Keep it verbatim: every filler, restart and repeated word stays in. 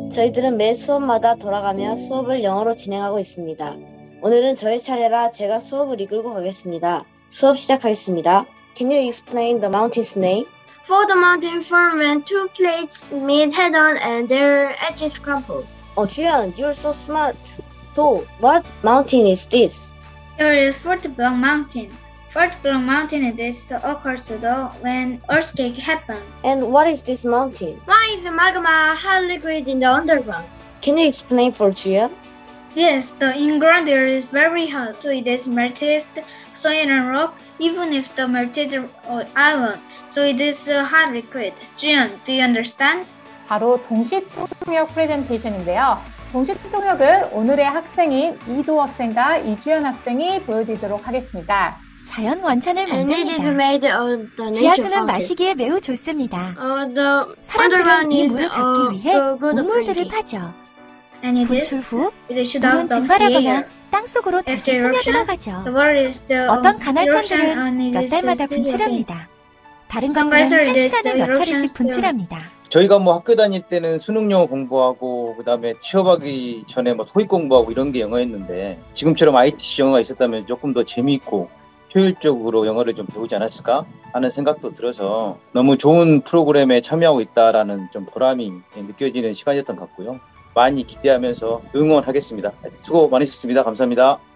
저희들은 매 수업마다 돌아가며 수업을 영어로 진행하고 있습니다. 오늘은 저의 차례라 제가 수업을 이끌고 가겠습니다. 수업 시작하겠습니다. Can you explain the mountain's name? For the mountain form when two plates meet head-on and their edges crumple. Oh, Juyeon, you're so smart. So, what mountain is this? Here is Fort Blanc Mountain. Fort Blanc Mountain is occurs though when earthquake happen. And what is this mountain? Why is the magma hot liquid in the underground? Can you explain for Juyeon? Yes, the in-ground air is very hot, so it is melted soil and rock, even if the melted island. So it is a hot liquid. Juyeon, do you understand? 바로 동시통역 프레젠테이션인데요. 동시통역을 오늘의 학생인 이도 학생과 이주연 학생이 보여드리도록 하겠습니다. 자연 원천을 And it is 만듭니다. made of the nature 지하수는 fountain. 마시기에 매우 좋습니다. Uh, the 사람들은 underground 이 is 물을 uh, 받기 위해 the good 곡물들을 drinking. 파죠. And it is 분출 후 it is shoot out 물은 of the 증발하거나 air. 땅속으로 다시 After eruption, 스며들어가죠. the water is still 어떤 um, eruption 간헐천들은 and it 몇 is 달마다 still still 분출합니다. 다른 Some 것들은 geyser 한 is 시간에 몇 eruption 차례씩 still. 분출합니다. 저희가 뭐 학교 다닐 때는 수능 영어 공부하고 그다음에 취업하기 전에 뭐 토익 공부하고 이런 게 영어였는데 지금처럼 아이티씨 영어가 있었다면 조금 더 재미있고 효율적으로 영어를 좀 배우지 않았을까 하는 생각도 들어서 너무 좋은 프로그램에 참여하고 있다라는 좀 보람이 느껴지는 시간이었던 것 같고요. 많이 기대하면서 응원하겠습니다. 수고 많으셨습니다. 감사합니다.